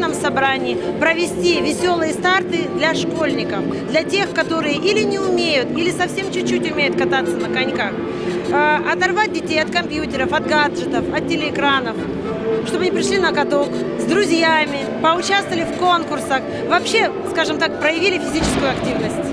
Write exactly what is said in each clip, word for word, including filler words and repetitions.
учебном собрании провести веселые старты для школьников, для тех, которые или не умеют, или совсем чуть-чуть умеют кататься на коньках. Оторвать детей от компьютеров, от гаджетов, от телеэкранов, чтобы они пришли на каток с друзьями, поучаствовали в конкурсах, вообще, скажем так, проявили физическую активность.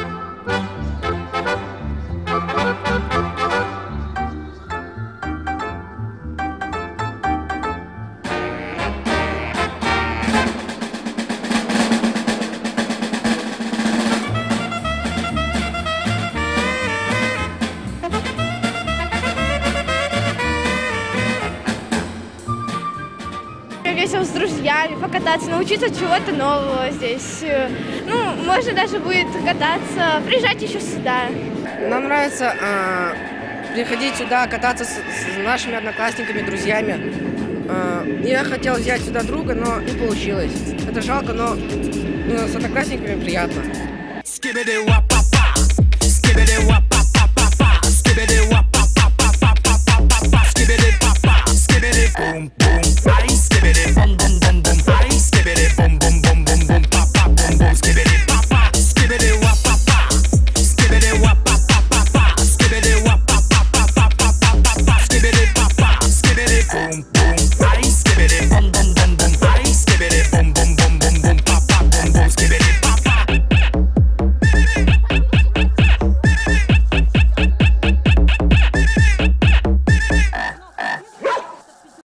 Весело с друзьями, покататься, научиться чего-то нового здесь. Ну, можно даже будет кататься, приезжать еще сюда. Нам нравится э, приходить сюда, кататься с, с нашими одноклассниками, друзьями. Э, я хотел взять сюда друга, но не получилось. Это жалко, но ну, с одноклассниками приятно.